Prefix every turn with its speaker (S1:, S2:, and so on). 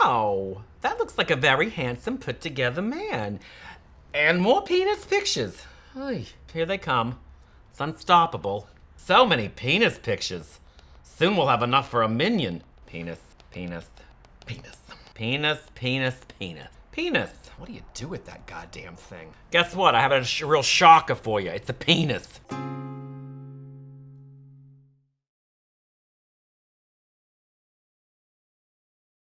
S1: Wow, that looks like a very handsome, put-together man. And more penis pictures. Ay, here they come. It's unstoppable. So many penis pictures. Soon we'll have enough for a minion. Penis, penis, penis. Penis, penis, penis. Penis. What do you do with that goddamn thing? Guess what? I have a real shocker for you. It's a penis.